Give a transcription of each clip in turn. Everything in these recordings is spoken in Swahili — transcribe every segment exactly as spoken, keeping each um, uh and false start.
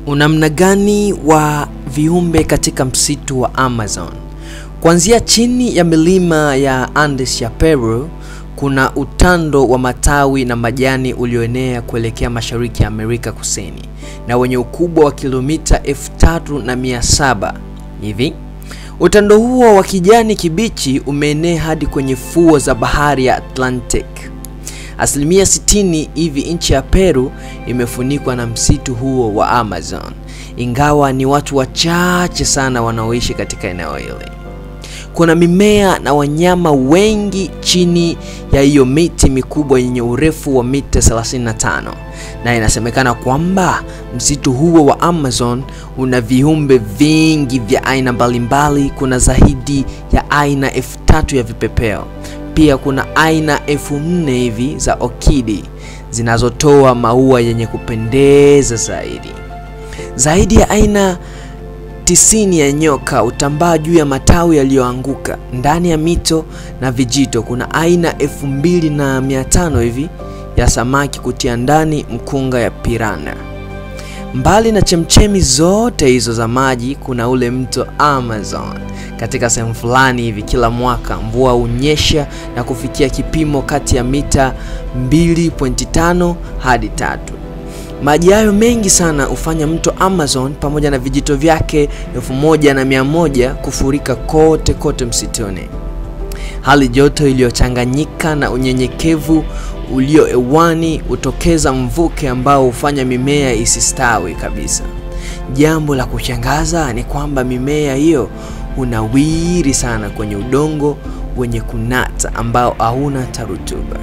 Unamna gani wa viumbe katika msitu wa Amazon? Kuanzia chini ya milima ya Andes ya Peru, kuna utando wa matawi na majani ulioenea kuelekea mashariki ya Amerika Kusini na wenye ukubwa wa kilomita elfu tatu na mia saba hivi. Utando huo wa kijani kibichi umeenea hadi kwenye fuo za bahari ya Atlantic. Asilimia sitini hivi nchi ya Peru imefunikwa na msitu huo wa Amazon, ingawa ni watu wachache sana wanaoishi katika eneo hili. Kuna mimea na wanyama wengi chini ya hiyo miti mikubwa yenye urefu wa mita thelathini na tano, na inasemekana kwamba msitu huo wa Amazon una viumbe vingi vya aina mbalimbali. Kuna zaidi ya aina elfu tatu ya vipepeo. Pia kuna aina elfu nne hivi za orchid zinazotoa maua yenye kupendeza zaidi. Zaidi ya aina tisini ya nyoka utambaa juu ya matawi yaliyoanguka. Ndani ya mito na vijito kuna aina elfu mbili na mia tano hivi ya samaki kutia ndani mkunga ya piranha. Mbali na chemchemi zote hizo za maji, kuna ule mto Amazon. Katika sehemu fulani hivi kila mwaka mvua hunyesha na kufikia kipimo kati ya mita mbili nukta tano hadi tatu. Maji hayo mengi sana hufanya mto Amazon pamoja na vijito vyake elfu moja na mia moja kufurika kote kote msituni. Hali joto iliyochanganyika na unyenyekevu ulio hewani hutokeza mvuke ambao hufanya mimea isistawi kabisa. Jambo la kushangaza ni kwamba mimea hiyo unawiri sana kwenye udongo wenye kunata ambao hauna rutuba.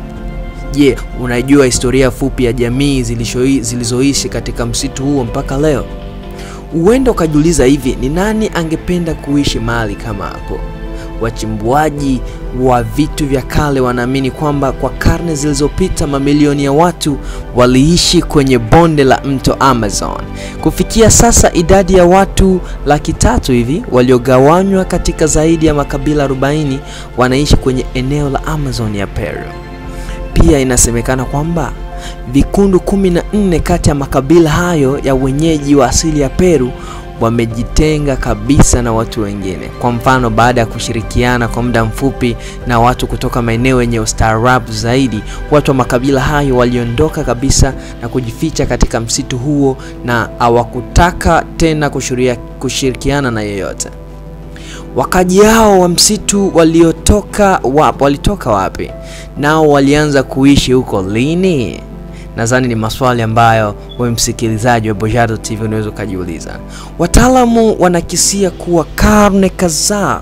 Je, yeah, unajua historia fupi ya jamii zilizoishi katika msitu huo mpaka leo? Uenda ukajiuliza hivi, ni nani angependa kuishi mahali kama hapo? Wachimbuaji wa vitu vya kale wanaamini kwamba kwa karne zilizopita mamilioni ya watu waliishi kwenye bonde la mto Amazon. Kufikia sasa idadi ya watu laki tatu hivi waliogawanywa katika zaidi ya makabila arobaini wanaishi kwenye eneo la Amazon ya Peru. Pia inasemekana kwamba vikundi kumi na nne kati ya makabila hayo ya wenyeji wa asili ya Peru wamejitenga kabisa na watu wengine. Kwa mfano, baada ya kushirikiana kwa muda mfupi na watu kutoka maeneo yenye ustaarabu zaidi, watu wa makabila hayo waliondoka kabisa na kujificha katika msitu huo na hawakutaka tena kushirikiana na yeyote. Wakaji hao wa msitu waliotoka wapi? Walitoka wapi? Nao walianza kuishi huko lini? Nadhani ni maswali ambayo wewe msikilizaji wa Bojado T V unaweza kujiuliza. Wataalamu wanakisia kuwa karne kadhaa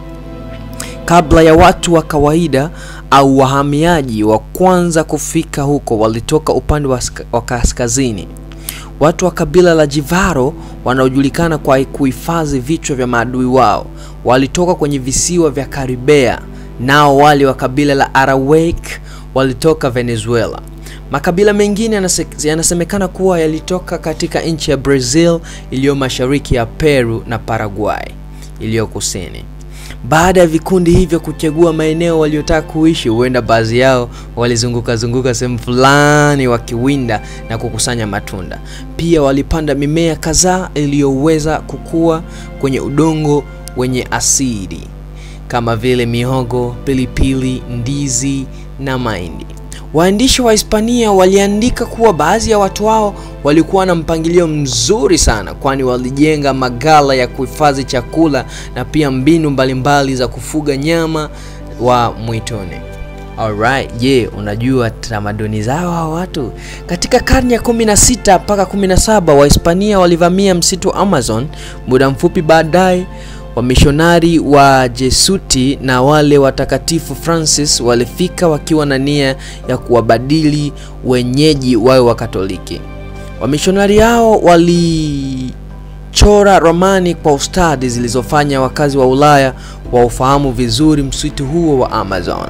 kabla ya watu wa kawaida au wahamiaji wa kwanza kufika huko walitoka upande wa kaskazini. Watu wa kabila la Jivaro wanaojulikana kwa kuhifadhi vichwa vya maadui wao walitoka kwenye visiwa vya Karibea. Nao wale wa kabila la Arawak walitoka Venezuela. Makabila mengine yanasemekana kuwa yalitoka katika nchi ya Brazil iliyo mashariki ya Peru na Paraguay iliyo kusini. Baada ya vikundi hivyo kuchagua maeneo waliotaka kuishi, huenda baadhi yao walizunguka zunguka sehemu fulani wakiwinda na kukusanya matunda. Pia walipanda mimea kadhaa iliyoweza kukua kwenye udongo wenye asidi kama vile mihogo, pilipili, ndizi na mahindi. Waandishi wa Hispania waliandika kuwa baadhi ya watu hao walikuwa na mpangilio mzuri sana, kwani walijenga magala ya kuhifadhi chakula na pia mbinu mbalimbali za kufuga nyama wa mwituni. Alright, je, yeah, unajua tamaduni zao hao watu? Katika karne ya kumi na sita mpaka kumi na saba Wahispania walivamia msitu Amazon. Muda mfupi baadaye wamishonari wa Jesuiti na wale watakatifu Francis walifika wakiwa na nia ya kuwabadili wenyeji wawe wa Katoliki. Wamishonari hao walichora ramani kwa ustadi zilizofanya wakazi wa Ulaya wa ufahamu vizuri msitu huo wa Amazon.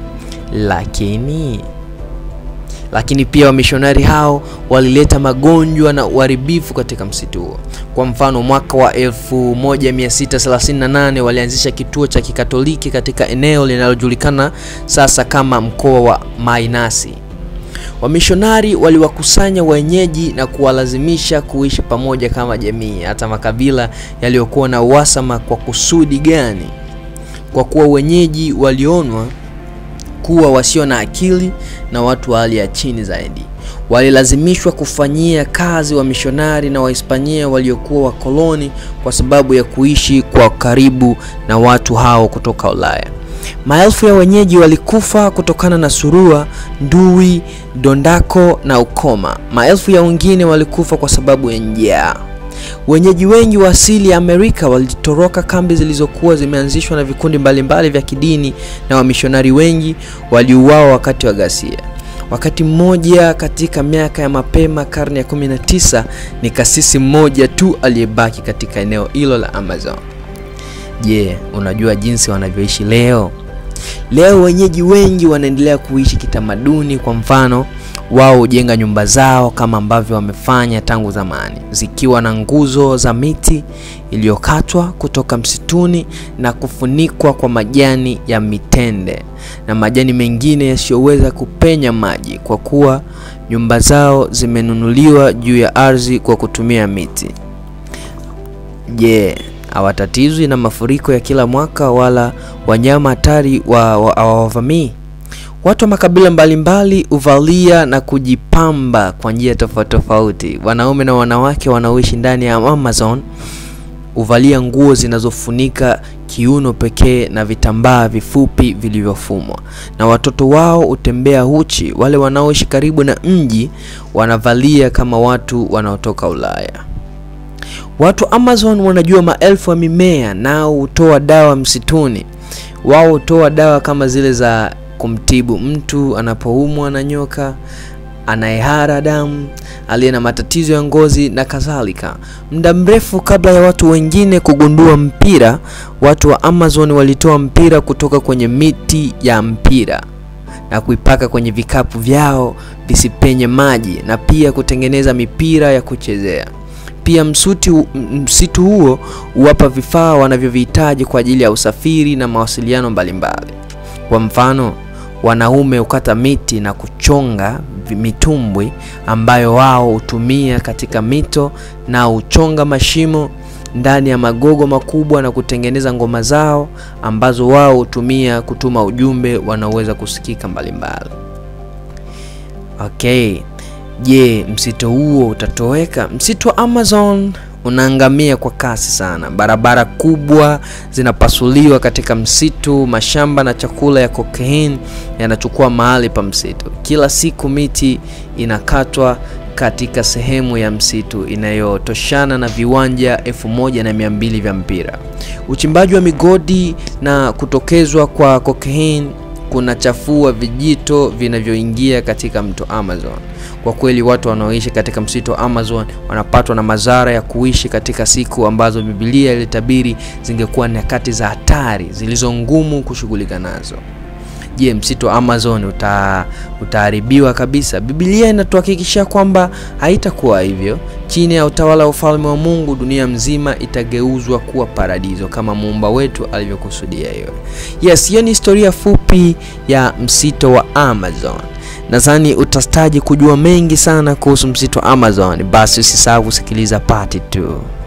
Lakini Lakini pia wamishonari hao walileta magonjwa na uharibifu katika msitu huo. Kwa mfano, mwaka wa elfu moja mia sita thelathini na nane walianzisha kituo cha Kikatoliki katika eneo linalojulikana sasa kama mkoa wa Mainasi. Wamishonari waliwakusanya wenyeji na kuwalazimisha kuishi pamoja kama jamii, hata makabila yaliyokuwa na uhasama. Kwa kusudi gani? Kwa kuwa wenyeji walionwa kuwa wasio na akili na watu wa hali ya chini zaidi. Walilazimishwa kufanyia kazi wamishonari na Wahispania waliokuwa wakoloni kwa sababu ya kuishi kwa karibu na watu hao kutoka Ulaya. Maelfu ya wenyeji walikufa kutokana na surua, ndui, dondako na ukoma. Maelfu ya wengine walikufa kwa sababu ya njaa. Wenyeji wengi wa asili ya Amerika walitoroka kambi zilizokuwa zimeanzishwa na vikundi mbalimbali vya kidini, na wamishonari wengi waliuawa wakati wa ghasia. Wakati mmoja katika miaka ya mapema karne ya kumi na tisa, ni kasisi mmoja tu aliyebaki katika eneo hilo la Amazon. Je, unajua jinsi wanavyoishi leo? Leo wenyeji wengi wanaendelea kuishi kitamaduni. Kwa mfano, wao hujenga nyumba zao kama ambavyo wamefanya tangu zamani, zikiwa na nguzo za miti iliyokatwa kutoka msituni na kufunikwa kwa majani ya mitende na majani mengine yasiyoweza kupenya maji, kwa kuwa nyumba zao zimenunuliwa juu ya ardhi kwa kutumia miti. Je, hawatatizwi na mafuriko ya kila mwaka wala wanyama hatari wa hawavamii? Watu wa makabila mbalimbali uvalia na kujipamba kwa njia tofauti tofauti. Wanaume na wanawake wanaoishi ndani ya Amazon uvalia nguo zinazofunika kiuno pekee na vitambaa vifupi vilivyofumwa, na watoto wao utembea uchi. Wale wanaoishi karibu na mji wanavalia kama watu wanaotoka Ulaya. Watu Amazon wanajua maelfu ya mimea, nao hutoa dawa msituni. Wao hutoa dawa kama zile za kumtibu mtu anapoumwa na nyoka, anayehara damu, aliye na matatizo ya ngozi na kadhalika. Muda mrefu kabla ya watu wengine kugundua mpira, watu wa Amazon walitoa mpira kutoka kwenye miti ya mpira na kuipaka kwenye vikapu vyao visipenye maji, na pia kutengeneza mipira ya kuchezea. Pia msuti, msitu huo huwapa vifaa wanavyovihitaji kwa ajili ya usafiri na mawasiliano mbalimbali. Kwa mfano, wanaume ukata miti na kuchonga mitumbwi ambayo wao hutumia katika mito, na uchonga mashimo ndani ya magogo makubwa na kutengeneza ngoma zao ambazo wao hutumia kutuma ujumbe wanaoweza kusikika mbalimbali. Okay. Je, msitu huo utatoweka? Msitu wa Amazon unaangamia kwa kasi sana. Barabara kubwa zinapasuliwa katika msitu, mashamba na chakula ya cocaine yanachukua mahali pa msitu. Kila siku miti inakatwa katika sehemu ya msitu inayotoshana na viwanja elfu moja na mia mbili vya mpira. Uchimbaji wa migodi na kutokezwa kwa cocaine kunachafua vijito vinavyoingia katika mto Amazon. Kwa kweli watu wanaoishi katika msitu wa Amazon wanapatwa na madhara ya kuishi katika siku ambazo Biblia ilitabiri zingekuwa nyakati za hatari zilizo ngumu kushughulika nazo. Je, msitu wa Amazon uta utaharibiwa kabisa? Biblia inatuhakikishia kwamba haitakuwa hivyo. Chini ya utawala wa ufalme wa Mungu, dunia mzima itageuzwa kuwa paradiso kama Muumba wetu alivyokusudia hiyo. Yes, hiyo ni historia fupi ya msitu wa Amazon. Nadhani utastaji kujua mengi sana kuhusu msitu wa Amazon. Basi usisahau kusikiliza part two.